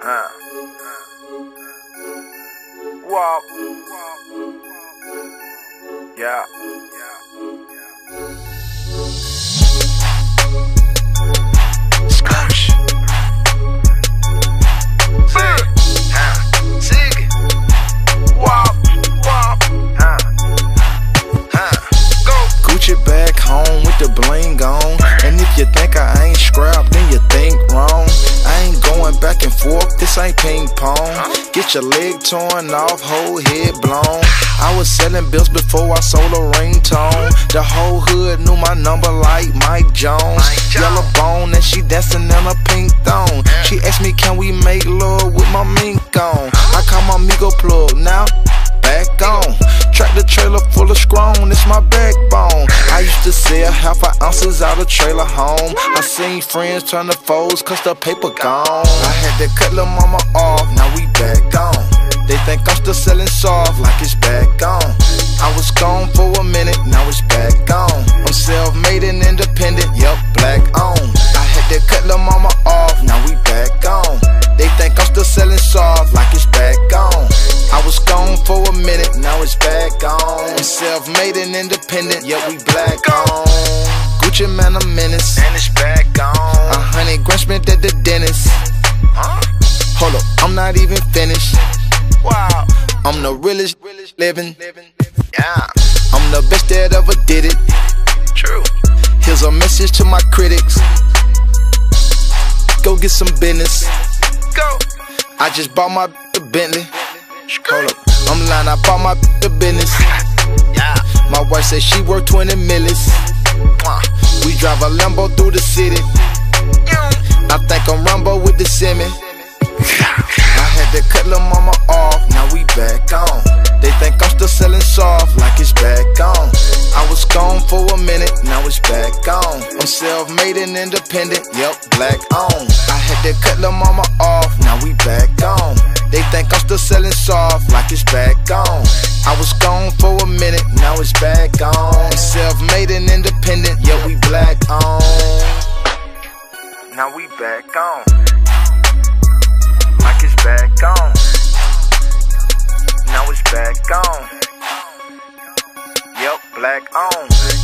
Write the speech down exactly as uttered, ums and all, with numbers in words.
Huh. Wop. Yeah. Scotch. Zig. Huh. Zig. Wop. Wop. Huh. Huh. Go. Gucci back home with the bling on. And if you think I ain't scrapped, then you think wrong. I ain't going back and forth, this ain't ping pong. Get your leg torn off, whole head blown. I was selling bills before I sold a ringtone. The whole hood knew my number like Mike Jones. Yellow bone and she dancing in a pink thong. She asked me, can we make love with my mink on? I call my Migo plug, now back on. Tractor trailer full of scrone, it's my backbone. I used to sell half a ounces out of trailer home. I seen friends turn to foes cause the paper gone. I had to cut lil' mama off, now we back on. They think I'm still selling soft like it's back on. I was gone for a minute, now it's back on. I'm self-made and independent, yup, black on. I had to cut lil' mama off, now we back on. They think I'm still selling soft like it's back on. I was gone for a minute, now it's back on. I'm self-made and independent, yet we black on. Gucci man a menace, And it's back on. a hundred grand spent at the dentist. Huh? Hold up, I'm not even finished. Wow. I'm the realest living. Yeah. I'm the best that ever did it. True. Here's a message to my critics. Go get some business. Go. I just bought my a Bentley. Hold up, I'm lying, I bought my a business. Yeah. My wife said she worth twenty millies. Mwah. We drive a Lambo through the city. I think I'm Rambo with the semi. I had to cut lil' mama off, now we back on. They think I'm still selling soft like it's back on. I was gone for a minute, now it's back on. I'm self-made and independent, yep, black on. I had to cut lil' mama off, now we back on. They think I'm still selling soft like it's back on. I was gone for a minute, now it's back on. I'm self-made and independent, yep, we black on. Now we back on. Like it's back on. Now it's back on. Yep, black on.